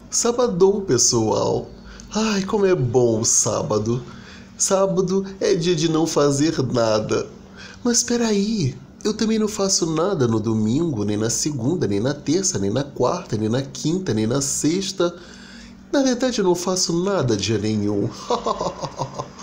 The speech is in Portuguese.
Sabadão, pessoal. Ai, como é bom o sábado. Sábado é dia de não fazer nada. Mas espera aí, eu também não faço nada no domingo, nem na segunda, nem na terça, nem na quarta, nem na quinta, nem na sexta. Na verdade, eu não faço nada dia nenhum.